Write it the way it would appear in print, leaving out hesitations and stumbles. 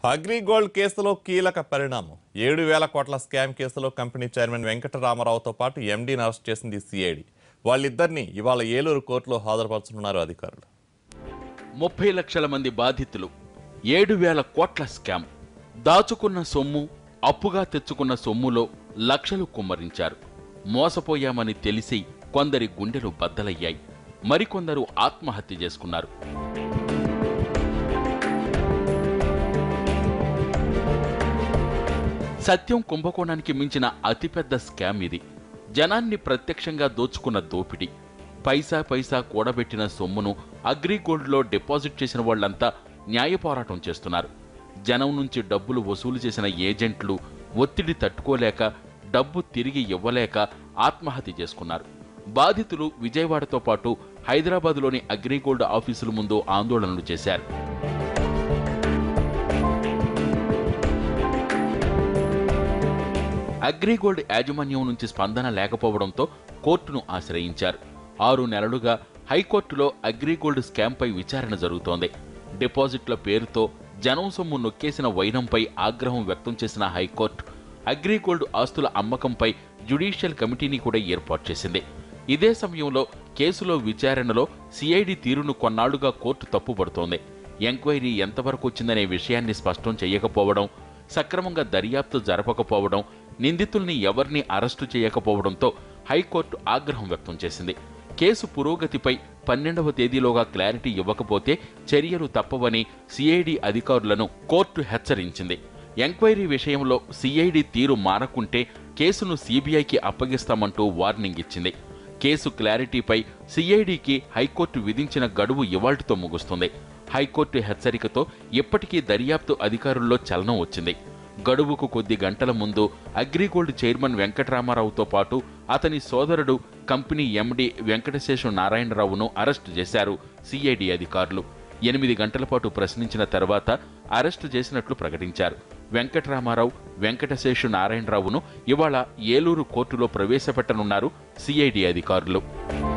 అగ్రిగోల్డ్ కేసులో కీలక పరిణామం 7,000 కోట్ల స్కామ్ కేసులో కంపెనీ చైర్మన్ వెంకటరామారావుతో పాటు ఎండీని అరెస్ట్ చేసింది సిఐడి. వాళ్ళిద్దరిని ఇవాళ ఏలూరు కోర్టులో హాజరుపరచనున్నారు అధికారులు. 30 లక్షల మంది బాధితులు, 7,000 కోట్ల స్కామ్, దాచుకున్న సొమ్ము, అప్పుగా తెచ్చుకున్న సొమ్ములో లక్షలు కుమ్మరించారు. మోసపోయామని తెలిసి కొందరి గుండెలు బద్దలయ్యాయి, మరికొందరు ఆత్మహత్య చేసుకున్నారు. సత్యం కుంభకోణానికి మించిన అతిపెద్ద స్కామ్ ఇది. జనాన్ని ప్రత్యక్షంగా దోచుకున్న దోపిడీ. పైసా పైసా కూడబెట్టిన సొమ్మును అగ్రిగోల్డ్లో డిపాజిట్ చేసిన వాళ్లంతా న్యాయ పోరాటం చేస్తున్నారు. జనం నుంచి డబ్బులు వసూలు చేసిన ఏజెంట్లు ఒత్తిడి తట్టుకోలేక, డబ్బు తిరిగి ఇవ్వలేక ఆత్మహత్య చేసుకున్నారు. బాధితులు విజయవాడతో పాటు హైదరాబాద్లోని అగ్రిగోల్డ్ ఆఫీసుల ముందు ఆందోళనలు చేశారు. అగ్రిగోల్డ్ యాజమాన్యం నుంచి స్పందన లేకపోవడంతో కోర్టును ఆశ్రయించారు. 6 నెలలుగా హైకోర్టులో అగ్రిగోల్డ్ స్కామ్పై విచారణ జరుగుతోంది. డిపాజిట్ల పేరుతో జనం సొమ్ము నొక్కేసిన వైనంపై ఆగ్రహం వ్యక్తం చేసిన హైకోర్టు అగ్రిగోల్డ్ ఆస్తుల అమ్మకంపై జ్యుడిషియల్ కమిటీని కూడా ఏర్పాటు చేసింది. ఇదే సమయంలో కేసులో విచారణలో సిఐడి తీరును కొన్నాళ్లుగా కోర్టు తప్పుపడుతోంది. ఎంక్వైరీ ఎంతవరకు వచ్చిందనే విషయాన్ని స్పష్టం చేయకపోవడం, సక్రమంగా దర్యాప్తు జరపకపోవడం, నిందితుల్ని ఎవరిని అరెస్టు చేయకపోవడంతో హైకోర్టు ఆగ్రహం వ్యక్తం చేసింది. కేసు పురోగతిపై 12వ తేదీలోగా క్లారిటీ ఇవ్వకపోతే చర్యలు తప్పవని సిఐడి అధికారులను కోర్టు హెచ్చరించింది. ఎంక్వైరీ విషయంలో సిఐడి తీరు మారకుంటే కేసును సిబిఐకి అప్పగిస్తామంటూ వార్నింగ్ ఇచ్చింది. కేసు క్లారిటీపై సిఐడికి హైకోర్టు విధించిన గడువు ఇవాళ్టితో ముగుస్తుంది. హైకోర్టు హెచ్చరికతో ఇప్పటికీ దర్యాప్తు అధికారుల్లో చలనం వచ్చింది. గడువుకు కొద్ది గంటల ముందు అగ్రిగోల్డ్ చైర్మన్ వెంకటరామారావుతో పాటు అతని సోదరుడు కంపెనీ ఎండీ వెంకటశేషు నారాయణరావును అరెస్టు చేశారు సిఐడి అధికారులు. 8 గంటల పాటు ప్రశ్నించిన తర్వాత అరెస్టు చేసినట్లు ప్రకటించారు. వెంకటరామారావు, వెంకటశేషు నారాయణరావును ఇవాళ ఏలూరు కోర్టులో ప్రవేశపెట్టనున్నారు సిఐడి అధికారులు.